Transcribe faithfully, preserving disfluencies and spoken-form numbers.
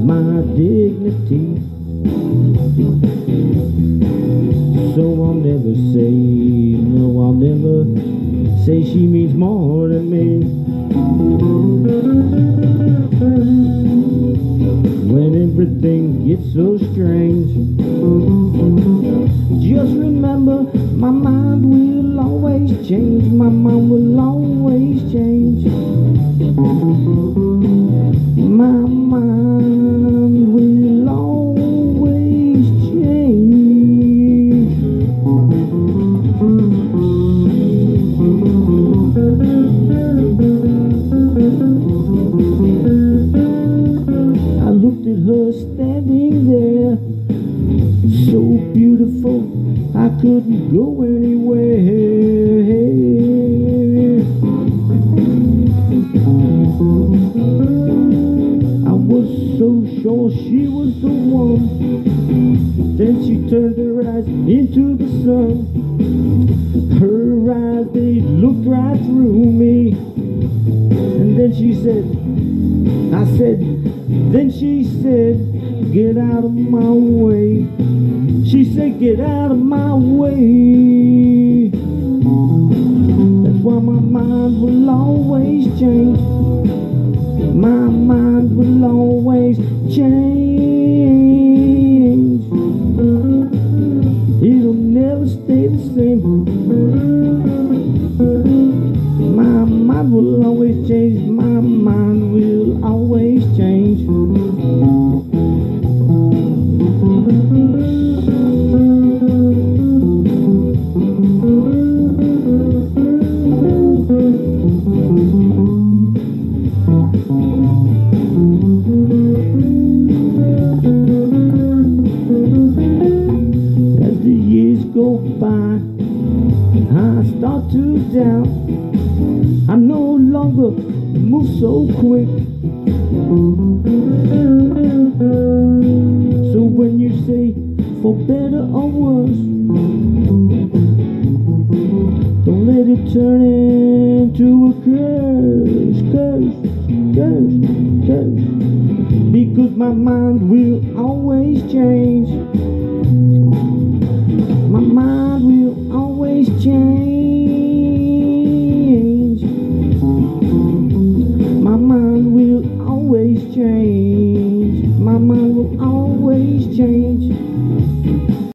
my dignity. So I'll never say, no, I'll never say she means more than me. When everything gets so strange, just remember my mind will always change. My mind will always change. My mind will always change. I looked at her standing there, so beautiful I couldn't go anywhere. I was so sure she was the one. Then she turned her eyes into the sun. Her eyes, they looked right through me. And then she said, I said, then she said, get out of my way. She said, get out of my way. That's why my mind will always change. My mind will always change. It'll never stay the same. My mind will always change. My mind will always change. As the years go by, I start to doubt. I no longer move so quick. So when you say for better or worse, don't let it turn into a curse, curse, curse, curse. Because my mind will always change. My mind